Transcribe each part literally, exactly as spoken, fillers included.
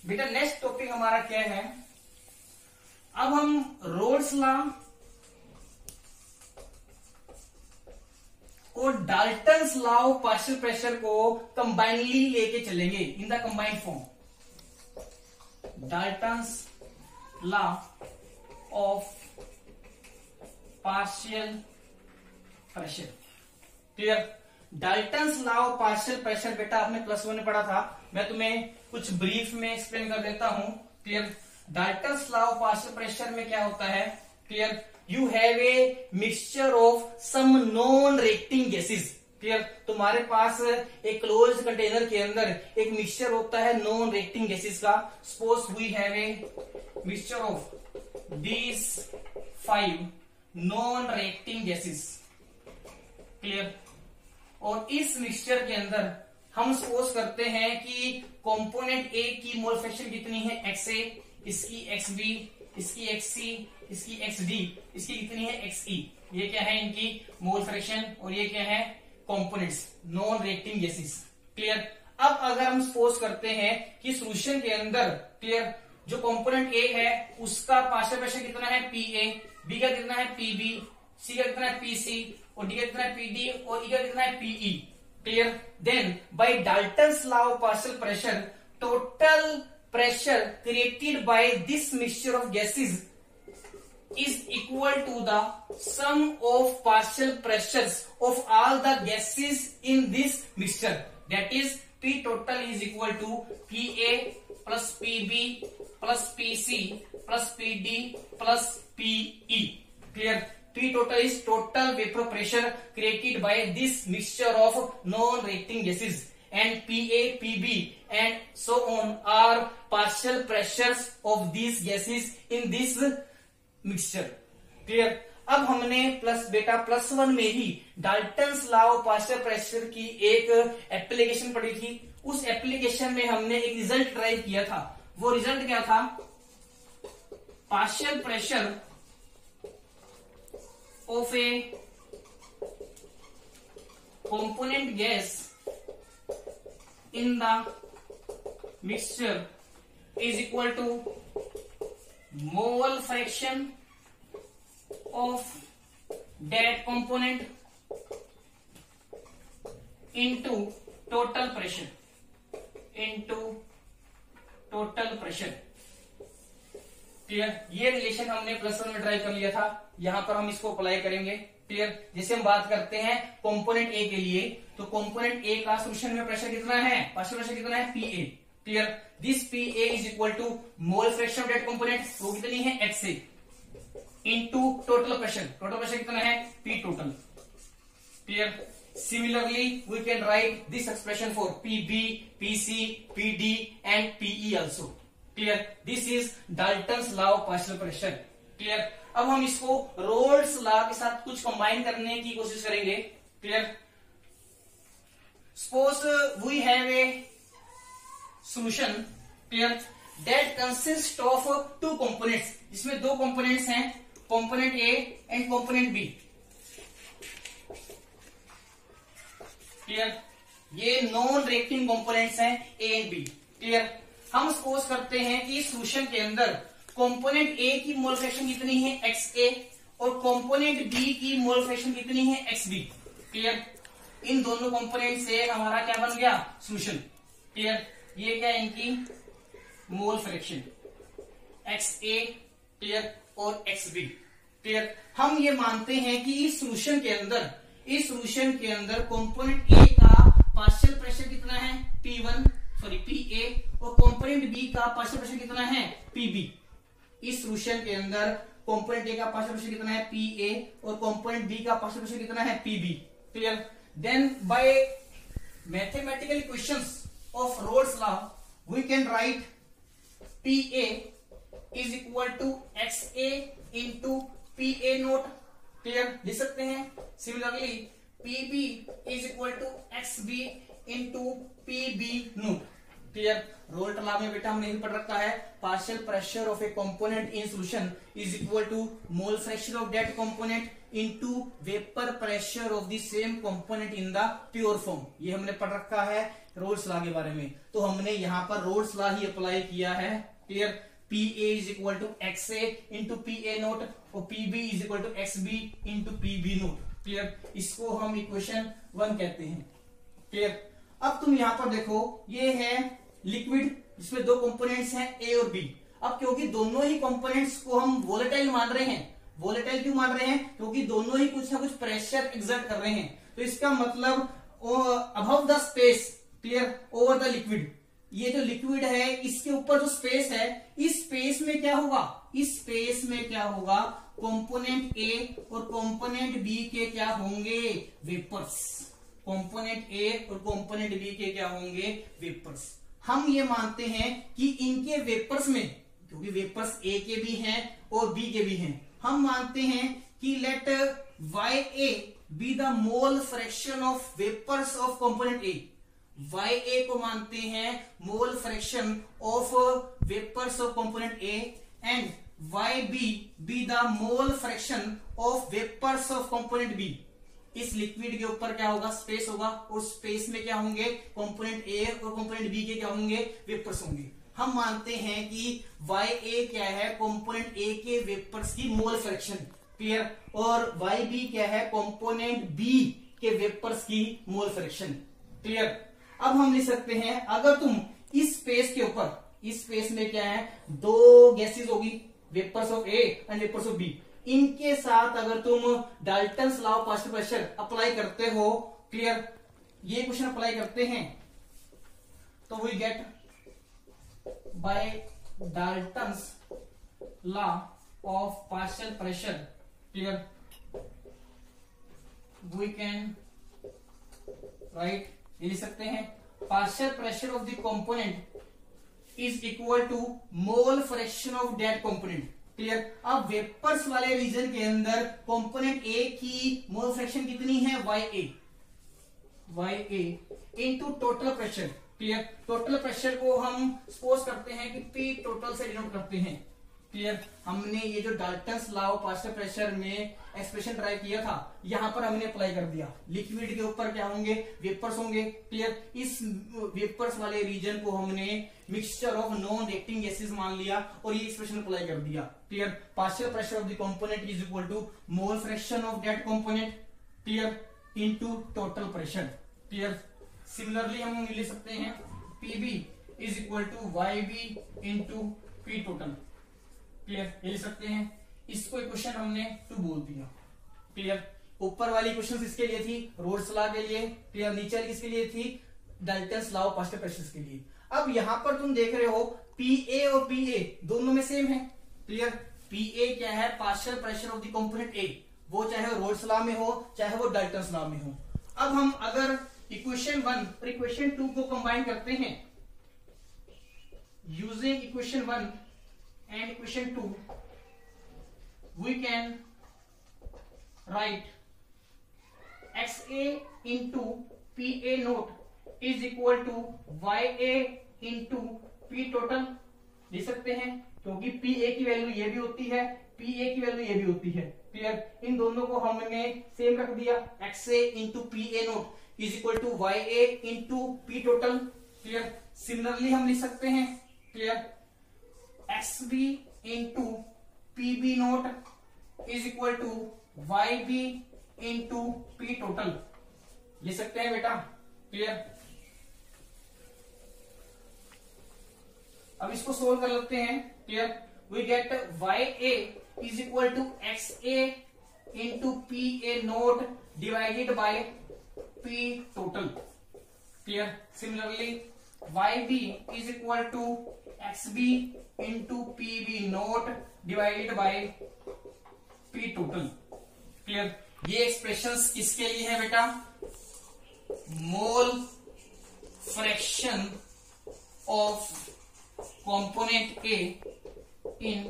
बेटा next topic हमारा क्या है, अब हम रोल्स लॉ और Dalton's law of partial pressure को कंबाइनली लेके चलेंगे in the combined form. Dalton's law of partial pressure, clear. Dalton's law of partial pressure बेटा आपने प्लस वन में पढ़ा था, मैं तुम्हें कुछ ब्रीफ में एक्सप्लेन कर देता हूं, clear. Dalton's law of partial pressure में क्या होता है, clear, you have a mixture of some non reacting gases, clear. तुम्हारे पास एक क्लोज कंटेनर के अंदर एक मिक्सचर होता है नॉन रिएक्टिंग गैसेस का। Suppose we have a mixture of these five non reacting gases, clear. और इस मिक्सचर के अंदर हम सपोज करते हैं कि कंपोनेंट ए की मोल फ्रैक्शन कितनी है एक्स ए, इसकी एक्स बी, इसकी एक्स सी, इसकी एक्स डी, इसकी कितनी है एक्स ई। ये क्या है इनकी मोल फ्रैक्शन और ये क्या है components non reacting gases, clear. अब अगर हम सपोज करते हैं कि सॉल्यूशन के अंदर, क्लियर, जो कंपोनेंट ए है उसका पार्शियल प्रेशर कितना है पी ए, बी का कितना है पी बी, सी का कितना है पी सी और डी का कितना है पी डी और ई का कितना है P E, clear. Then by Dalton's law of partial pressure total pressure created by this mixture of gases is equal to the sum of partial pressures of all the gases in this mixture, that is P total is equal to P A plus P B plus P C plus P D plus P E, clear. P total is total vapor pressure created by this mixture of non-reacting gases, and P A, P B and so on are partial pressures of these gases in this mixture, clear. अब हमने plus बेटा plus one में ही Dalton's law of partial pressure की एक application पढ़ी थी। उस एप्लीकेशन में हमने एक रिजल्ट ड्राइव किया था। वो रिजल्ट क्या था, partial pressure of a component gas in the mixture is equal to mole fraction of that component into total pressure into total pressure, clear. ये रिलेशन हमने प्लस वन में ड्राइव कर लिया था, यहां पर हम इसको अप्लाई करेंगे, क्लियर। जैसे हम बात करते हैं कंपोनेंट ए के लिए, तो कंपोनेंट ए का सॉल्यूशन में प्रेशर कितना है, पार्शियल प्रेशर कितना है P A, clear. This P A is equal to mole fraction of that component, वो कितनी है X A, into total pressure, total pressure कितना है P total, clear. Similarly we can write this expression for P B, P C, P D and P E also, clear. This is Dalton's law of partial pressure, clear. अब हम इसको roles law के साथ कुछ combine करने की कोशिश करेंगे, clear. Suppose we have a solution, clear, that consist of two components, जिसमें दो कंपोनेंट्स हैं, component A and component B, clear. ये नॉन रिएक्टिंग कंपोनेंट्स हैं ए एंड बी, क्लियर। हम सपोज करते हैं कि इस सॉल्यूशन के अंदर कंपोनेंट ए की मोल फ्रैक्शन कितनी है एक्स ए और कंपोनेंट बी की मोल फ्रैक्शन कितनी है एक्स बी, क्लियर। इन दोनों कंपोनेंट से हमारा क्या बन गया सॉल्यूशन, क्लियर। ये क्या इनकी mole fraction X A, clear, और एक्स बी, क्लियर। हम ये मानते हैं कि इस सॉल्यूशन के अंदर इस सॉल्यूशन के अंदर कंपोनेंट ए का पार्शियल प्रेशर कितना है P one, sorry P A, और कंपोनेंट बी का पार्शियल प्रेशर कितना है पी बी। इस सॉल्यूशन के अंदर कंपोनेंट ए का पार्शियल प्रेशर कितना है पी ए और कंपोनेंट बी का पार्शियल प्रेशर कितना है P B, clear. Then by mathematical equations of Raoult's law we can write P A is equal to X A into P A nought, clear, लिख सकते हैं। Similarly P B is equal to X B into P B nought, clear. Raoult law में बेटा हमने पढ़ रखा है partial pressure of a component in solution is equal to mole fraction of that component into vapour pressure of the same component in the pure form. ये हमने पढ़ रखा है रोल्स लॉ के बारे में, तो हमने यहाँ पर रोल्स लॉ ही अप्लाई किया है। Clear, P A is equal to X A into P A nought और P B is equal to X B into P B nought. Clear, इसको हम इक्वेशन वन कहते हैं। क्लियर, अब तुम यहाँ पर देखो, ये है लिक्विड जिसमें दो कंपोनेंट्स हैं ए और बी। अब क्योंकि दोनों ही कंपोनेंट्स को हम वोलेटाइल मान रहे हैं, वोलेटाइल क्यों मान रहे हैं? क्योंकि दोनों ही कुछ ना कुछ प्रेशर एक्सर्ट कर रहे हैं, तो इसका मतलब above the space, clear, over the liquid, ये जो लिक्विड है इसके ऊपर जो स्पेस है, इस स्पेस में क्या होगा, इस स्पेस में क्या होगा, कंपोनेंट ए और कंपोनेंट बी के क्या होंगे, वेपर्स। कंपोनेंट ए और कंपोनेंट बी के क्या होंगे, वेपर्स। हम ये मानते हैं कि इनके वेपर्स में, क्योंकि वेपर्स ए के भी हैं और बी के भी हैं, हम मानते हैं कि let Y A be the mole fraction of vapours of component A. Y A को मानते हैं mole fraction of vapours of component A and Y B be the mole fraction of vapours of component B. इस liquid के ऊपर क्या होगा, space होगा, और स्पेस में क्या होंगे, कंपोनेंट ए और कंपोनेंट बी के क्या होंगे, वेपर्स होंगे। हम मानते हैं कि वाई ए क्या है, कंपोनेंट ए के वेपर्स की मोल फ्रैक्शन, क्लियर, और वाई बी क्या है, कंपोनेंट बी के वेपर्स की मोल फ्रैक्शन, क्लियर। अब हम लिख सकते हैं, अगर तुम इस स्पेस के ऊपर, इस स्पेस में क्या है, दो गैसेस होगी, vapours of A and vapours of B, इनके साथ अगर तुम Dalton's law of partial pressure apply करते हो, क्लियर, ये क्वेश्चन अप्लाई करते हैं, तो we get by Dalton's law of partial pressure, clear, we can write, ये लिख सकते हैं, partial pressure of the component is equal to mole fraction of that component. Clear, अब वेपर्स वाले रीजन के अंदर कंपोनेंट ए की मोल फ्रैक्शन कितनी है, Y A, Y A into total pressure. Clear, total pressure को हम सपोज करते हैं कि पी टोटल से डिनोट करते हैं। क्लियर, हमने ये जो Dalton's law of partial pressure में एक्सप्रेशन ट्राई किया था, यहां पर हमने अप्लाई कर दिया। लिक्विड के ऊपर क्या होंगे, वेपर्स होंगे। क्लियर, इस वेपर्स वाले रीजन को हमने mixture of non reacting gases मान लिया और ये एक्सप्रेशन अप्लाई कर दिया। Clear, partial pressure of the component is equal to mole fraction of that component, clear, into total pressure. Clear, similarly हम लिख सकते हैं PB is equal to Y B into P total. Clear, ये लिख सकते हैं, इसको क्वेश्चन हमने टू बोल दिया। क्लियर, ऊपर वाली क्वेश्चन इसके लिए थी, रोल्स लॉ के लिए। क्लियर, नीचे वाली किसके लिए थी, Dalton's law of partial pressure के लिए। अब यहां पर तुम देख रहे हो पी ए और पी ए दोनों में सेम है। क्लियर, पी ए क्या है, partial pressure of the component A, वो चाहे रोल्स लॉ में हो चाहे वो डाल्टन्स लॉ में हो। अब हम अगर इक्वेशन वन और इक्वेशन टू को कंबाइन करते हैं, using equation one and equation two, we can write xa into pa naught is equal to ya into p total। लिख सकते हैं, क्योंकि pa की वैल्यू ये भी होती है, pa की वैल्यू ये भी होती है। क्लियर, इन दोनों को हमने सेम रख दिया, xa into pa naught is equal to ya into p total। Clear, similarly हम लिख सकते हैं, clear, xb into pb naught is equal to yb into p total. लिख सकते हैं बेटा। क्लियर, अब इसको सोल्व कर लेते हैं। Clear, we get ya is equal to xa into pa naught divided by p total. Clear, similarly yb is equal to xb into pb naught divided by p total. Clear, ये expressions किसके लिए है बेटा, mole fraction of component A in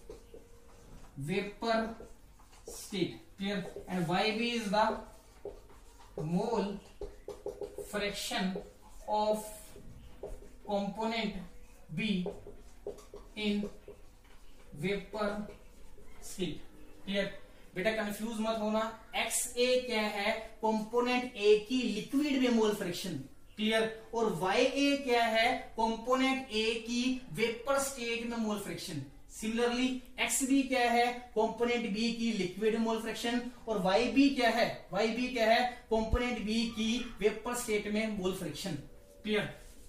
vapour state. Clear, and yb is the mole fraction of component B in vapour state. Clear, बेटा confuse मत होना, x ए क्या है, कंपोनेंट ए की लिक्विड में मोल फ्रैक्शन, क्लियर। और वाई ए क्या है, कंपोनेंट ए की वेपर स्टेट में mole fraction. Similarly X B क्या है, कंपोनेंट बी की लिक्विड मोल फ्रैक्शन। और वाई बी क्या है, वाई बी क्या है, कंपोनेंट बी की वेपर स्टेट में मोल फ्रैक्शन। क्लियर।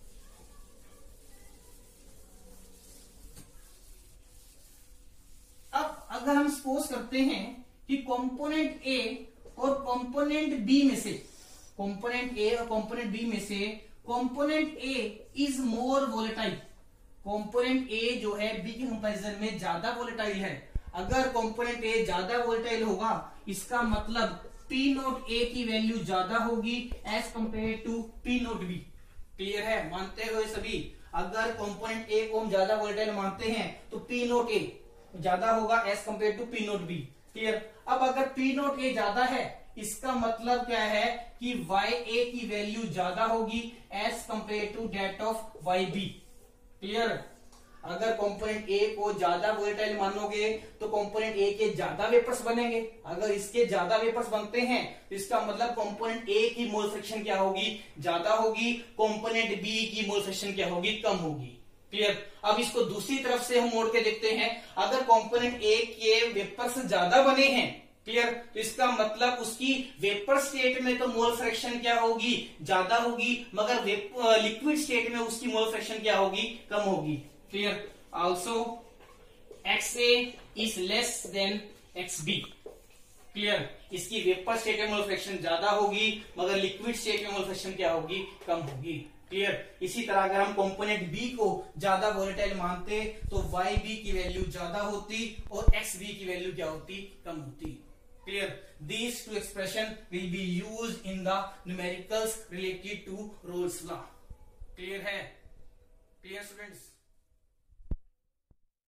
अब अगर हम सपोज करते हैं कि कंपोनेंट ए और कंपोनेंट बी में से, कंपोनेंट ए और कंपोनेंट बी में से component A is more volatile, component A जो है बी के कंपैरिजन में ज्यादा वोलेटाइल है। अगर कंपोनेंट ए ज्यादा वोलेटाइल होगा, इसका मतलब पी नोट ए की वैल्यू ज्यादा होगी as compare to P naught B. Clear है, मानते हुए सभी, अगर कंपोनेंट ए को हम ज्यादा वोलेटाइल मानते हैं तो पी नोट ए ज्यादा होगा as compare to P naught B. Clear. अब अगर पी नोट ए ज्यादा है, इसका मतलब क्या है कि वाई ए की वैल्यू ज्यादा होगी as compare to that of Y B. Clear. अगर कंपोनेंट ए को ज्यादा वोलेटाइल मानोगे तो कंपोनेंट ए के ज्यादा वेपर्स बनेंगे। अगर इसके ज्यादा वेपर्स बनते हैं तो इसका मतलब कंपोनेंट ए की मोल फ्रैक्शन क्या होगी, ज्यादा होगी, कंपोनेंट बी की मोल फ्रैक्शन क्या होगी, कम होगी। क्लियर। अब इसको दूसरी तरफ से हम मोड़ के देखते हैं। अगर कंपोनेंट ए के वेपर्स ज्यादा बने हैं, क्लियर, तो इसका मतलब उसकी वेपर स्टेट में तो मोल फ्रैक्शन क्या होगी, ज्यादा होगी, मगर लिक्विड स्टेट में उसकी मोल फ्रैक्शन क्या होगी, कम होगी। Clear. Also X A is less than X B. Clear. इसकी वेपर स्टेट में मोल फ्रैक्शन ज्यादा होगी, मगर लिक्विड स्टेट में मोल फ्रैक्शन क्या होगी, कम होगी। क्लियर। इसी तरह अगर हम कंपोनेंट बी को ज्यादा वोलेटाइल मानते तो वाई बी की वैल्यू ज्यादा होती और एक्स बी की वैल्यू क्या होती, कम होती। Clear. These two expression will be used in the numericals related to Raoult's law. Clear है? Clear students?